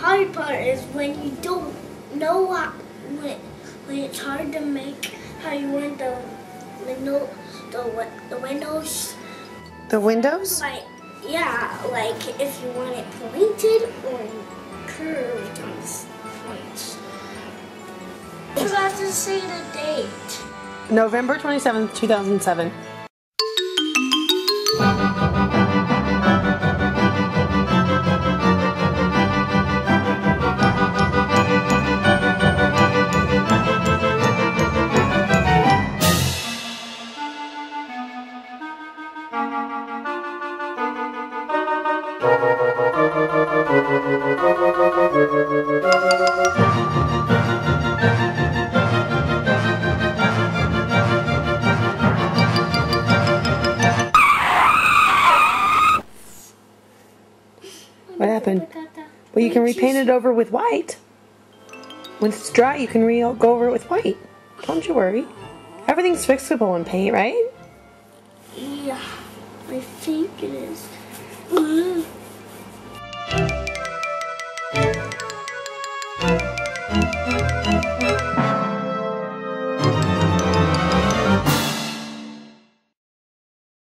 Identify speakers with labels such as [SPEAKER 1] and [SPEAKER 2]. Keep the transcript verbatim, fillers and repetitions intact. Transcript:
[SPEAKER 1] hard part is when you don't know what, when, when it's hard to make how you want the window, the, the windows.
[SPEAKER 2] The windows?
[SPEAKER 1] Like, yeah, like if you want it pointed or curved on points. I forgot to say the date.
[SPEAKER 2] November twenty-seventh, two thousand seven. What happened? Well, you can repaint it over with white. When it's dry, you can re go over it with white. Don't you worry. Everything's fixable in paint, right?
[SPEAKER 1] Yeah, I think it is. Mm-hmm.